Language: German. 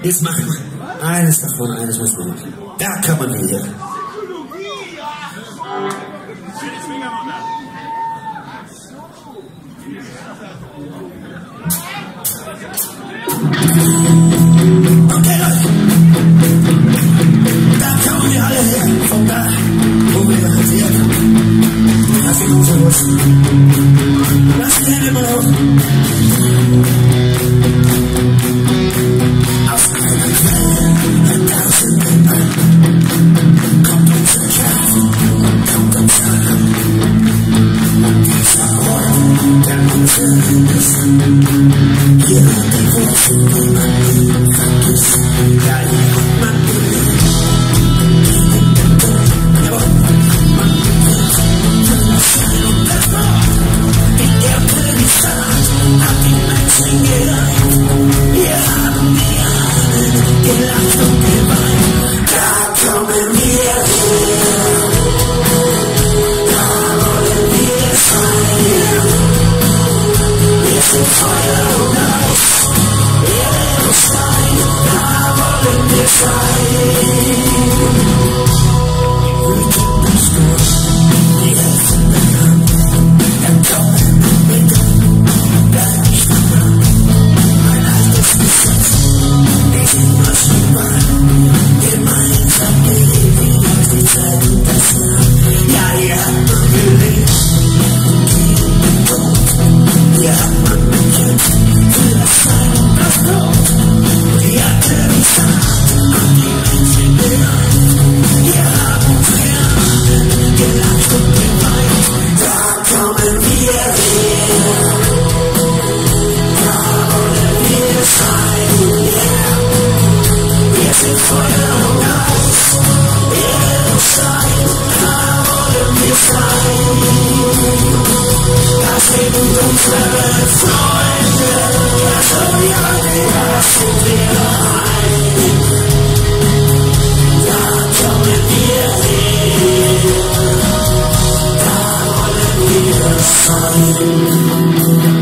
Jetzt mach ich eines davon, eines muss man nicht. Da kann man wieder. Okay, Leute. Da kommen wir alle her. Von da, wo wir herkommen. Das ist unser Wurst. Lass die Hände mal hoch. Aus einer Quelle, ein Tausend an. Kommt unser Kerl, kommt unser Land. Dieser Ort, der unsere ist. Hier hat der Wurzel niemanden vergisst. Ja, hier hat man gelebt. In dem Tod, jawohl, man wird für das Sein und das Wort. Die Erde, die Stadt, hat die Menschen gereicht. Wir haben die Ahnen gelacht und geweint. Da kommen wir her. Da wollen wir sein. Wir sind Feuer und Eis. Erde und Stein. Da wollen wir sein. Wütender Sturm, die helfende Hand. Der Kommen mit. Bleib ich dran. Ein altes Gesetz, ich muss überall. Gemeinsam leben auf die Zeit und das Land. Ja, hier hat man gelebt und gegen den Tod. Hier hat man gekämpft für das Sein und das Brot. Die hatte die Saat an die Menschen gereicht. Wir haben unsere Ahnen gelacht und geweint. Da kommen wir her. Da wollen wir sein. Yeah. Wir sind Feuer und Eis. Erde und Stein. Da wollen wir sein. Das sind unsere Freunde. Also ja, das sind wir ein. Da kommen wir her. Da wollen wir sein.